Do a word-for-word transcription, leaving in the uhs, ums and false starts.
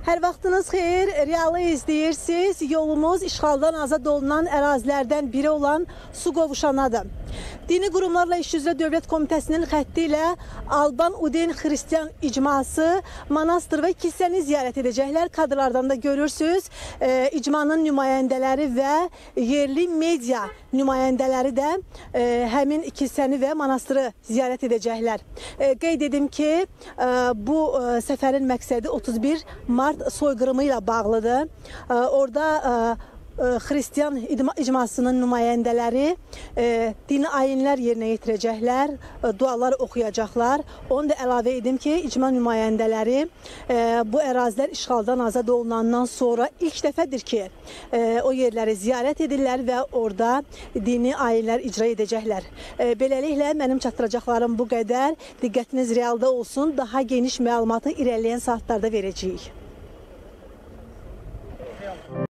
Hər vaxtınız xeyir, Realı izləyirsiniz. Yolumuz işğaldan azad olunan ərazilərdən biri olan su qovuşanadır. Dini qurumlarla İş üzrə Dövlət Komitəsinin xətti ilə Alban Uden Xristian icması manastır və kilsəni ziyarət edəcəklər. Kadrlardan da görürsünüz. E, icmanın nümayəndələri və yerli media nümayəndələri də e, həmin kilsəni və manastırı ziyarət edəcəklər. E, qeyd edim ki, e, bu e, səfərin məqsədi otuz bir mart soyqırımı ilə bağlıdır. E, orada e, Xristian icmasının nümayəndələri e, dini ayinlər yerinə yetirəcəklər, e, dualar oxuyacaqlar. Onu da əlavə edim ki, icma nümayəndələri e, bu ərazilər işğaldan azad olunandan sonra ilk dəfədir ki, e, o yerləri ziyarət edirlər və orada dini ayinlər icra edəcəklər. E, beləliklə, mənim çatdıracaqlarım bu qədər. Diqqətiniz Realda olsun. Daha geniş məlumatı irəliləyən saatlarda verəcəyik.